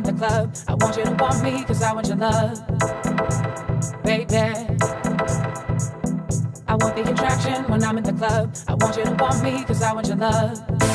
in the club. I want you to want me, cause I want your love, baby. I want the attraction when I'm in the club. I want you to want me, cause I want your love.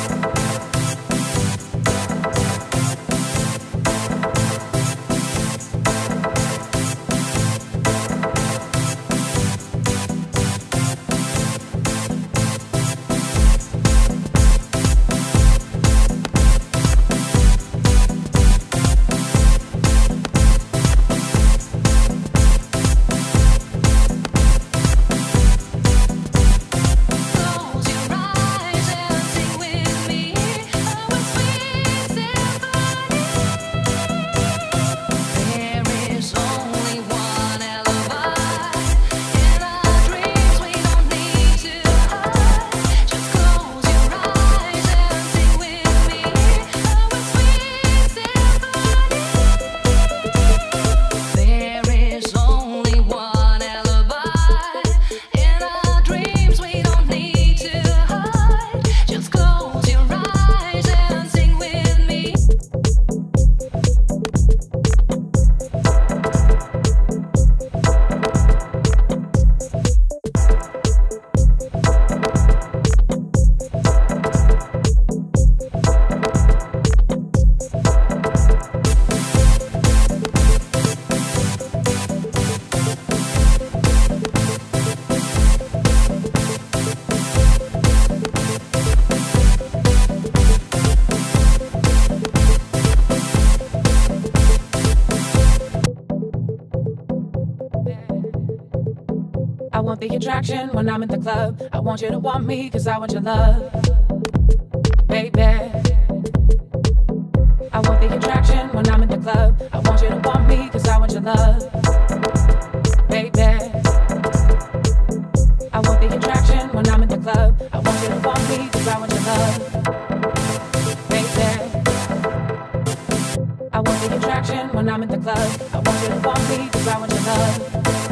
I want the attraction when I'm in the club. I want you to want me, cause I want your love, baby. I want the attraction when I'm in the club. I want you to want me, cause I want your love, baby. I want the attraction when I'm in the club. I want you to want me, cause I want your love, baby. I want the attraction when I'm in the club. I want you to want me, cause I want your love.